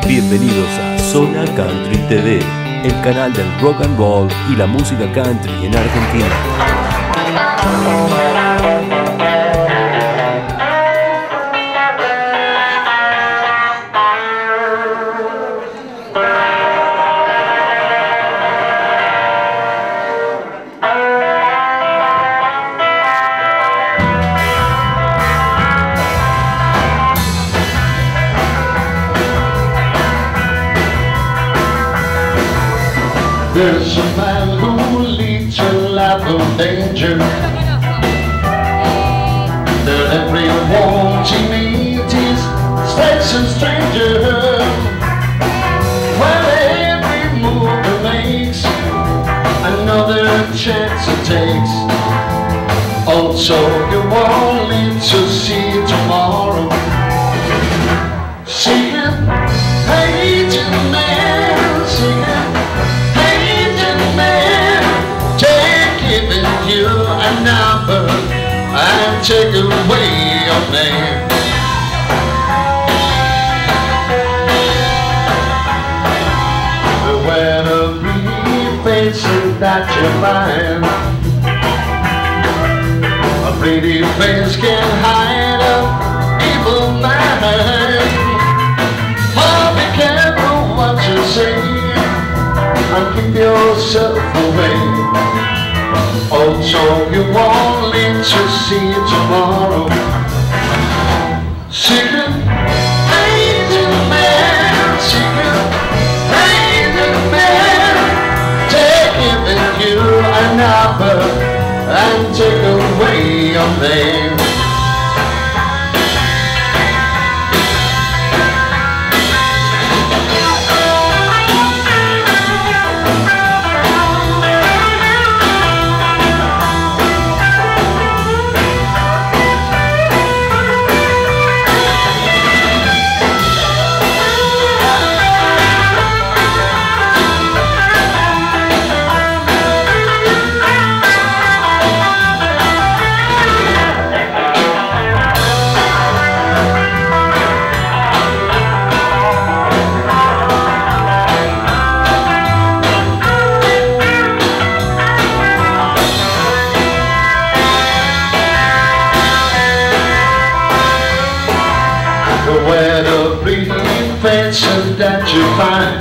Bienvenidos a Zona Country TV, el canal del rock and roll y la música country en Argentina. There's a man who leads a life of danger, that everyone he meets is stays a stranger. While every move he makes, another chance he takes. Also you won't live to see tomorrow. See him, hating man, see him. You a number and take away your name. When a pretty face that you find, a pretty face can hide an evil mind. Oh, be careful what you say and keep yourself away. Also you won't live to see tomorrow. Secret agent man, secret agent man, taking you a number and take away your name. Where the pretty faces that you find,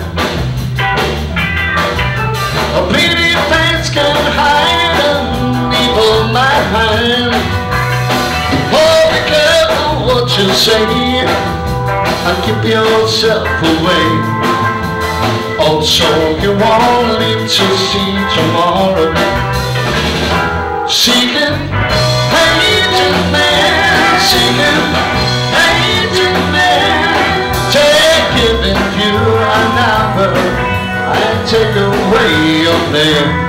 a pretty face can hide an evil mind. Oh, be careful what you say and keep yourself away. Also you won't live to see tomorrow. Seeking agent man, seeking giving you a number and take away your name.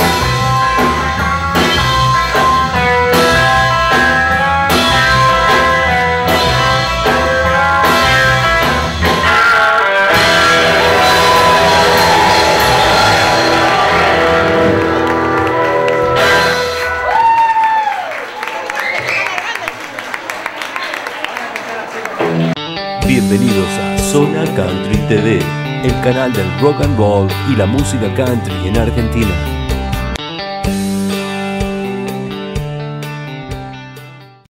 Bienvenidos a Zona Country TV, el canal del rock and roll y la música country en Argentina.